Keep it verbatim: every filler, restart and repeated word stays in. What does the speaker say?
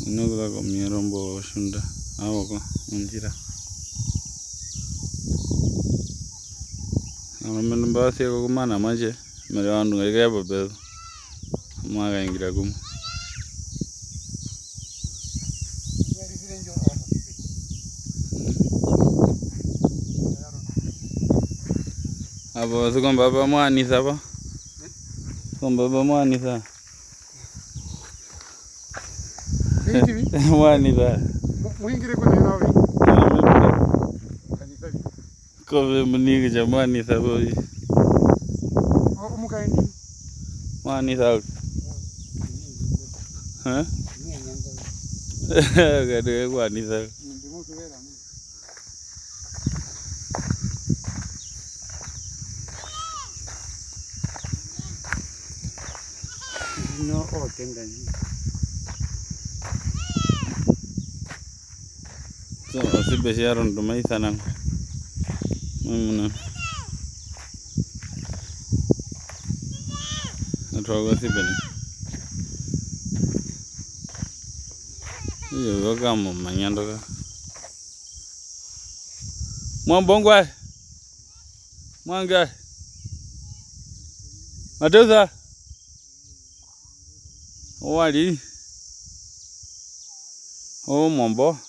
Nuga ko mirombo shunda awoko unjira. Amamendo mbasi ko kumana maje mere wandu ngeke babe. Maga ingira kum. Abo su komba ba mwani saba. Komba ba mwani sa. Mwani sa. Muingire kwa nawe. Kobe munigi ja mwani saba. O mukaini. Mwani sa. Ha? Gade mwani sa. No, oh, tenga. So, si besiaron to mai sanang. Mamuna. Atrogo si beni. Iyo yoga mo manyando ka. Mo bongwa. Mwanga. Matoza. Owali. Oh, mon beau.